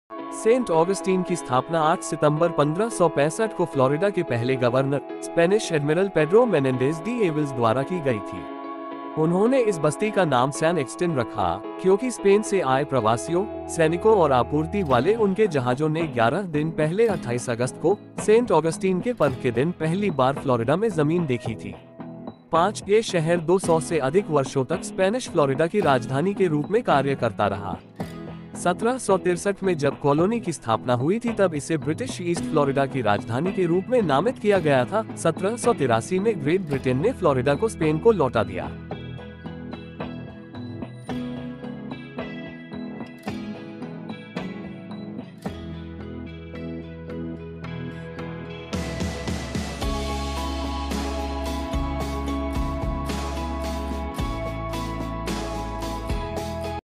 Saint Augustine की स्थापना 8 सितंबर 1565 को फ्लोरिडा के पहले governor Spanish admiral Pedro Menendez de Aviles द्वारा की गई थी। उन्होंने इस बस्ती का नाम सैन एक्सटिन रखा क्योंकि स्पेन से आए प्रवासियों, सैनिकों और आपूर्ति वाले उनके जहाजों ने 11 दिन पहले 28 अगस्त को सेंट ऑगस्टीन के पर्व के दिन पहली बार फ्लोरिडा में जमीन देखी थी। ये शहर 200 से अधिक वर्षों तक स्पेनिश फ्लोरिडा की राजधानी के रूप में कार्य करता रहा। 1763 में जब कॉलोनी की स्थापना हुई थी तब इसे ब्रिटिश ईस्ट फ्लोरिडा की राजधानी के रूप में नामित किया गया था। 1783 में ग्रेट ब्रिटेन ने फ्लोरिडा को स्पेन को लौटा दिया।